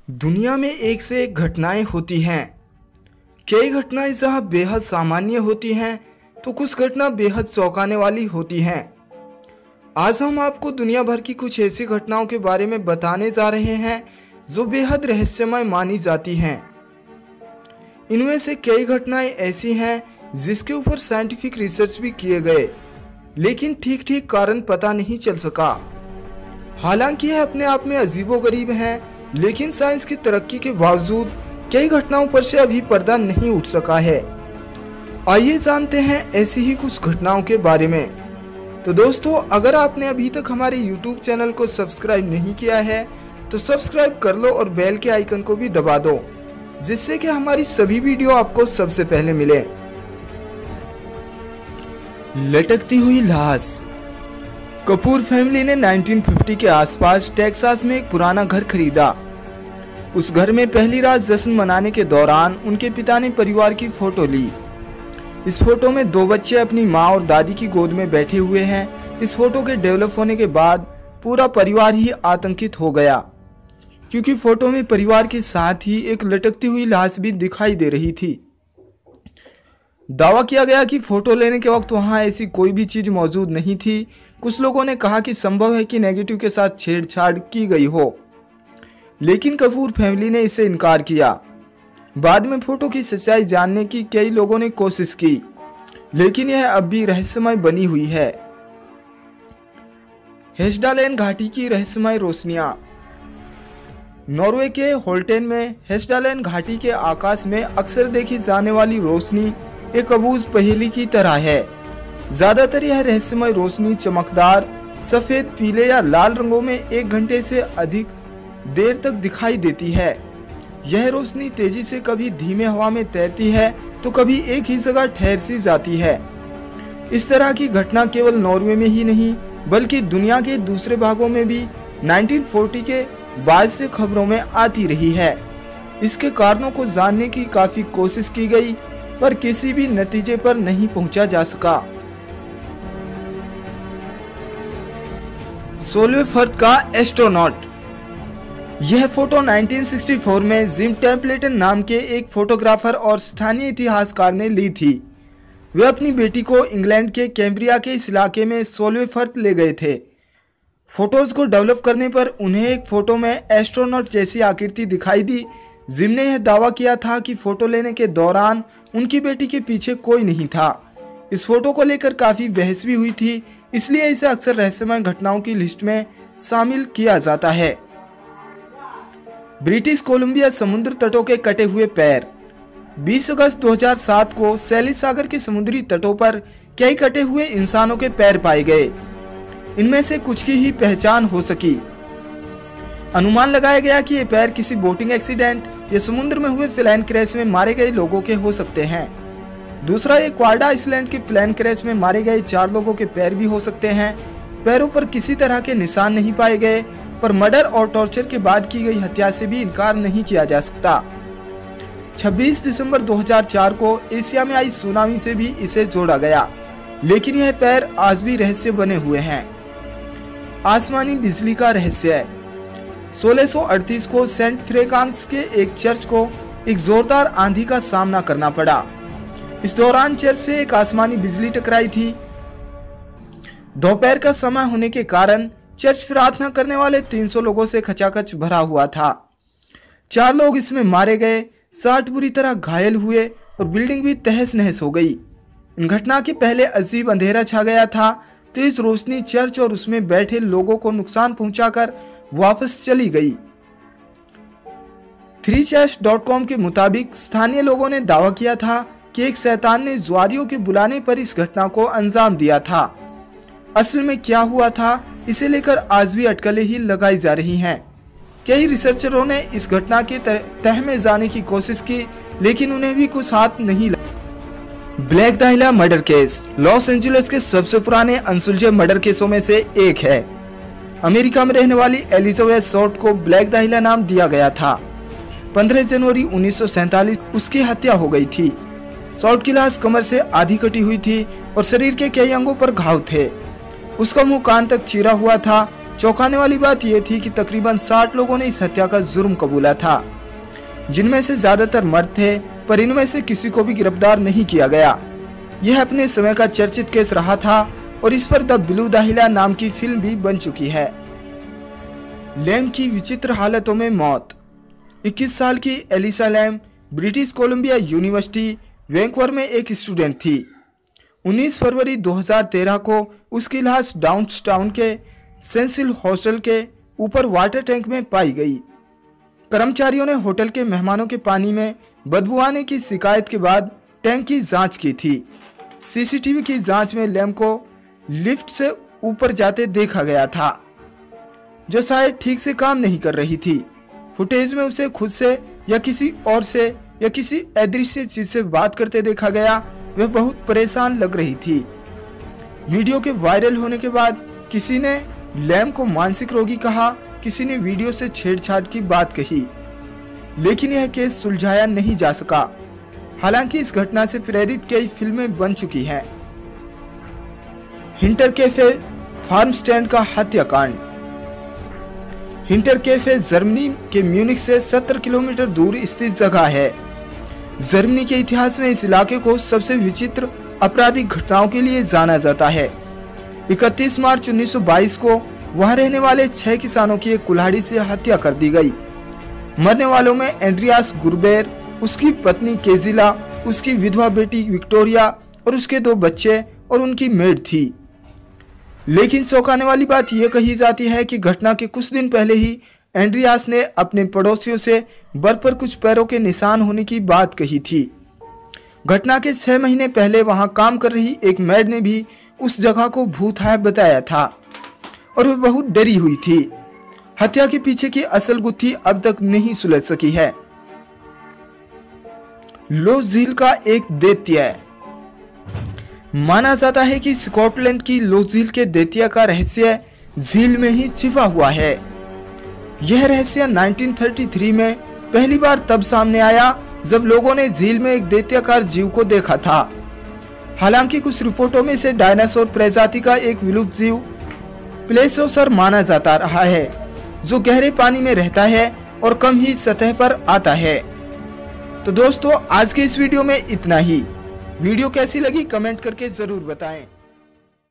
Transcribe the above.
दुनिया में एक से एक घटनाएं होती हैं। कई घटनाएं जहां बेहद सामान्य होती हैं तो कुछ घटना बेहद चौंकाने वाली होती हैं। आज हम आपको दुनिया भर की कुछ ऐसी घटनाओं के बारे में बताने जा रहे हैं जो बेहद रहस्यमय मानी जाती हैं। इनमें से कई घटनाएं ऐसी हैं जिसके ऊपर साइंटिफिक रिसर्च भी किए गए, लेकिन ठीक कारण पता नहीं चल सका। हालांकि यह अपने आप में अजीबोगरीब है, लेकिन साइंस की तरक्की के बावजूद कई घटनाओं पर से अभी पर्दा नहीं उठ सका है। आइए जानते हैं ऐसी ही कुछ घटनाओं के बारे में। तो दोस्तों, अगर आपने अभी तक हमारे YouTube चैनल को सब्सक्राइब नहीं किया है तो सब्सक्राइब कर लो और बेल के आइकन को भी दबा दो, जिससे कि हमारी सभी वीडियो आपको सबसे पहले मिले। लटकती हुई लाश। कपूर फैमिली ने 1950 के आसपास टेक्सास में एक पुराना घर खरीदा। उस घर में पहली रात जश्न मनाने के दौरान उनके पिता ने परिवार की फोटो ली। इस फोटो में दो बच्चे अपनी माँ और दादी की गोद में बैठे हुए हैं। इस फोटो के डेवलप होने के बाद पूरा परिवार ही आतंकित हो गया, क्योंकि फोटो में परिवार के साथ ही एक लटकती हुई लाश भी दिखाई दे रही थी। दावा किया गया कि फोटो लेने के वक्त वहां ऐसी कोई भी चीज मौजूद नहीं थी। कुछ लोगों ने कहा कि संभव है कि नेगेटिव के साथ छेड़छाड़ की गई हो, लेकिन कपूर फैमिली ने इसे इनकार किया। बाद में फोटो की सच्चाई जानने की कई लोगों ने कोशिश की, लेकिन यह अब भी रहस्यमय बनी हुई है। हेस्डालेन घाटी की रहस्यमय रोशनियां। नॉर्वे के होल्टेन में हेस्डालेन घाटी के आकाश में अक्सर देखी जाने वाली रोशनी एक अबूझ पहेली की तरह है। ज्यादातर यह रहस्यमय रोशनी चमकदार सफेद, पीले या लाल रंगों में 1 घंटे से अधिक देर तक दिखाई देती है। यह रोशनी तेजी से कभी धीमे हवा में तैरती है तो कभी एक ही जगह ठहर सी जाती है। इस तरह की घटना केवल नॉर्वे में ही नहीं बल्कि दुनिया के दूसरे भागों में भी 1940 के बाद से खबरों में आती रही है। इसके कारणों को जानने की काफी कोशिश की गई, पर किसी भी नतीजे पर नहीं पहुंचा जा सका। 16वें फर्द का एस्ट्रोनॉट। यह फोटो 1964 में जिम टेम्पलेटन नाम के एक फोटोग्राफर और स्थानीय इतिहासकार ने ली थी। वे अपनी बेटी को इंग्लैंड के कैम्ब्रिया के इस इलाके में 16वें फर्द ले गए थे। फोटोज को डेवलप करने पर उन्हें एक फोटो में एस्ट्रोनॉट जैसी आकृति दिखाई दी। जिम ने यह दावा किया था कि फोटो लेने के दौरान उनकी बेटी के पीछे कोई नहीं था। इस फोटो को लेकर काफी बहस भी हुई थी, इसलिए इसे अक्सर रहस्यमय घटनाओं की लिस्ट में शामिल किया जाता है। ब्रिटिश कोलंबिया समुद्र तटों के कटे हुए पैर। 20 अगस्त 2007 को सैली सागर के समुद्री तटों पर कई कटे हुए इंसानों के पैर पाए गए। इनमें से कुछ की ही पहचान हो सकी। अनुमान लगाया गया कि ये पैर किसी बोटिंग एक्सीडेंट या समुद्र में हुए प्लेन क्रैश में मारे गए लोगों के हो सकते हैं। दूसरा, एक क्वाडा आइसलैंड के प्लेन क्रैश में मारे गए 4 लोगों के पैर भी हो सकते हैं। पैरों पर किसी तरह के निशान नहीं पाए गए, पर मर्डर और टॉर्चर के बाद की गई हत्या से भी इनकार नहीं किया जा सकता। 26 दिसंबर 2004 को एशिया में आई सुनामी से भी इसे जोड़ा गया, लेकिन यह पैर आज भी रहस्य बने हुए हैं। आसमानी बिजली का रहस्य। 1638 को सेंट फ्रेकांक्स के एक चर्च को एक जोरदार आंधी का सामना करना पड़ा। इस दौरान चर्च से एक आसमानी बिजली टकराई थी। दोपहर का समय होने के कारण चर्च प्रार्थना करने वाले 300 लोगों से खचाखच भरा हुआ था। 4 लोग इसमें मारे गए, 60 बुरी तरह घायल हुए और बिल्डिंग भी तहस नहस हो गई। इन घटना के पहले अजीब अंधेरा छा गया था। तेज रोशनी चर्च और उसमें बैठे लोगों को नुकसान पहुंचाकर वापस चली गई। 3chess.com के मुताबिक स्थानीय लोगों ने दावा किया था कि एक शैतान ने जुआरियों के बुलाने पर इस घटना को अंजाम दिया था। असल में क्या हुआ था, इसे लेकर आज भी अटकलें ही लगाई जा रही हैं। कई रिसर्चरों ने इस घटना के तह में जाने की कोशिश की, लेकिन उन्हें भी कुछ हाथ नहीं लगा। Black dahlia murder case Los Angeles सबसे पुराने अनसुलझे मर्डर केसों में से एक है। अमेरिका में रहने वाली एलिजाबेथ शॉर्ट को ब्लैक दाहिला नाम दिया गया था। 15 जनवरी 1947 उसकी हत्या हो गई थी। शॉर्ट की लाश कमर से आधी कटी हुई थी और शरीर के कई अंगों पर घाव थे। उसका मुंह कान तक चीरा हुआ था। चौंकाने वाली बात यह थी कि तकरीबन 60 लोगों ने इस हत्या का जुर्म कबूला था, जिनमें से ज्यादातर मर्द थे, पर इनमें से किसी को भी गिरफ्तार नहीं किया गया। यह अपने समय का चर्चित केस रहा था और इस पर द ब्लू दाहिला नाम की फिल्म भी बन चुकी है। लैम की विचित्र हालतों में मौत। 21 साल की Elisa Lam British Columbia University Vancouver में एक स्टूडेंट थी। 19 फरवरी 2013 को उसकी लाश डाउनटाउन के सेंसिल हॉस्टल के ऊपर वाटर टैंक में पाई गई। कर्मचारियों ने होटल के मेहमानों के पानी में बदबू आने की शिकायत के बाद टैंक की जांच की थी। सीसीटीवी की जांच में लैम को लिफ्ट से ऊपर जाते देखा गया था, जो शायद ठीक से काम नहीं कर रही थी। फुटेज में उसे खुद से या किसी और से या किसी अदृश्य चीज से बात करते देखा गया। वह बहुत परेशान लग रही थी। वीडियो के वायरल होने के बाद किसी ने लैम को मानसिक रोगी कहा, किसी ने वीडियो से छेड़छाड़ की बात कही, लेकिन यह केस सुलझाया नहीं जा सका। हालांकि इस घटना से प्रेरित कई फिल्में बन चुकी हैं। हिंटर कैफे फार्म स्टैंड का हत्याकांड। हिंटर कैफे जर्मनी के म्यूनिख से 70 किलोमीटर दूर स्थित जगह है। जर्मनी के इतिहास में इस इलाके को सबसे विचित्र आपराधिक घटनाओं के लिए जाना जाता है। 31 मार्च 1922 को वहां रहने वाले 6 किसानों की एक कुल्हाड़ी से हत्या कर दी गई। मरने वालों में एंड्रियास गुरबेर, उसकी पत्नी केजिला, उसकी विधवा बेटी विक्टोरिया और उसके 2 बच्चे और उनकी मेड थी। लेकिन चौंकाने वाली बात यह कही जाती है कि घटना के कुछ दिन पहले ही एंड्रियास ने अपने पड़ोसियों से बर्फ पर कुछ पैरों के निशान होने की बात कही थी। घटना के 6 महीने पहले वहां काम कर रही एक मेड ने भी उस जगह को भूतहाय बताया था और वह बहुत डरी हुई थी। हत्या के पीछे की असल गुत्थी अब तक नहीं सुलझ सकी है। लोस झील का एक दैत्य। माना जाता है कि स्कॉटलैंड की लोस झील के दैत्य का रहस्य झील में ही छिपा हुआ है। यह रहस्य 1933 में पहली बार तब सामने आया जब लोगों ने झील में एक दैत्याकार जीव को देखा था। हालांकि कुछ रिपोर्टों में इसे डायनासोर प्रजाति का एक विलुप्त जीव प्लेसियोसॉर माना जाता रहा है, जो गहरे पानी में रहता है और कम ही सतह पर आता है। तो दोस्तों, आज के इस वीडियो में इतना ही। वीडियो कैसी लगी कमेंट करके जरूर बताएं।